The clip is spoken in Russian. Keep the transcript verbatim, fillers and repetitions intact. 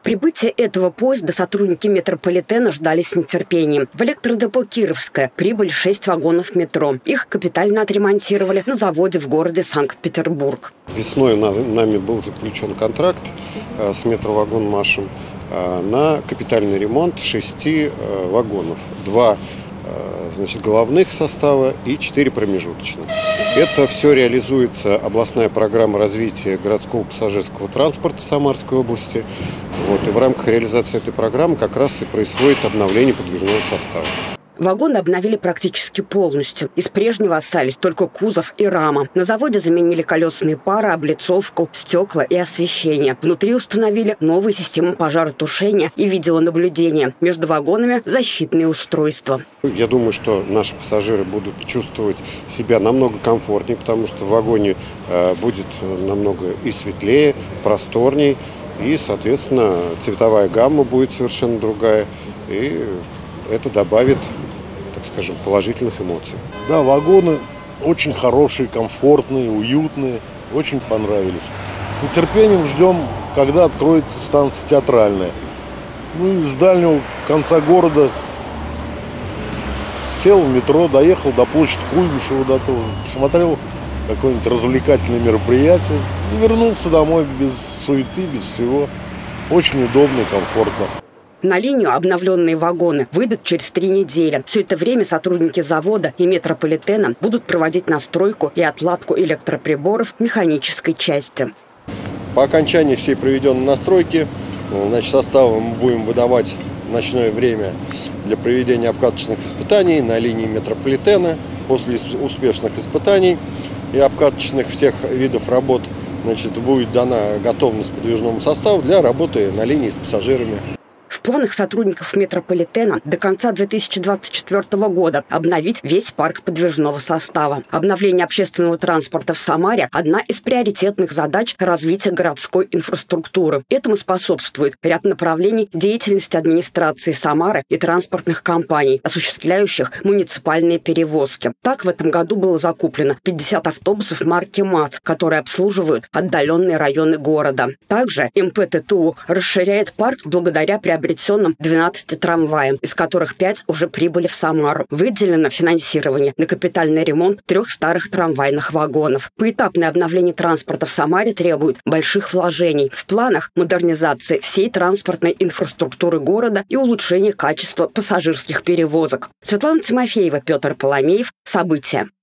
Прибытие этого поезда сотрудники метрополитена ждали с нетерпением. В электродепо «Кировское» прибыли шесть вагонов метро. Их капитально отремонтировали на заводе в городе Санкт-Петербург. Весной нами был заключен контракт с метровагонмашем на капитальный ремонт шести вагонов. Два значит, головных состава и четыре промежуточных. Это все реализуется областная программа развития городского пассажирского транспорта Самарской области. Вот, и в рамках реализации этой программы как раз и происходит обновление подвижного состава. Вагоны обновили практически полностью. Из прежнего остались только кузов и рама. На заводе заменили колесные пары, облицовку, стекла и освещение. Внутри установили новые системы пожаротушения и видеонаблюдения. Между вагонами защитные устройства. Я думаю, что наши пассажиры будут чувствовать себя намного комфортнее, потому что в вагоне э, будет намного и светлее, просторней, и, соответственно, цветовая гамма будет совершенно другая. И это добавит, так скажем, положительных эмоций. Да, вагоны очень хорошие, комфортные, уютные. Очень понравились. С нетерпением ждем, когда откроется станция Театральная. Ну и с дальнего конца города сел в метро, доехал до площади Куйбышева, до того, посмотрел какое-нибудь развлекательное мероприятие и вернулся домой без суеты, без всего. Очень удобно и комфортно. На линию обновленные вагоны выйдут через три недели. Все это время сотрудники завода и метрополитена будут проводить настройку и отладку электроприборов механической части. По окончании всей проведенной настройки, значит, составы мы будем выдавать в ночное время для проведения обкаточных испытаний на линии метрополитена. После успешных испытаний и обкаточных всех видов работ, значит, будет дана готовность подвижному составу для работы на линии с пассажирами. В планах сотрудников метрополитена до конца две тысячи двадцать четвёртого года обновить весь парк подвижного состава. Обновление общественного транспорта в Самаре – одна из приоритетных задач развития городской инфраструктуры. Этому способствует ряд направлений деятельности администрации Самары и транспортных компаний, осуществляющих муниципальные перевозки. Так, в этом году было закуплено пятьдесят автобусов марки МАЗ, которые обслуживают отдаленные районы города. Также эм пэ тэ тэ у расширяет парк благодаря приобретению двенадцати трамваям, из которых пять уже прибыли в Самару. Выделено финансирование на капитальный ремонт трех старых трамвайных вагонов. Поэтапное обновление транспорта в Самаре требует больших вложений. В планах модернизации всей транспортной инфраструктуры города и улучшение качества пассажирских перевозок. Светлана Тимофеева, Петр Поломеев. События.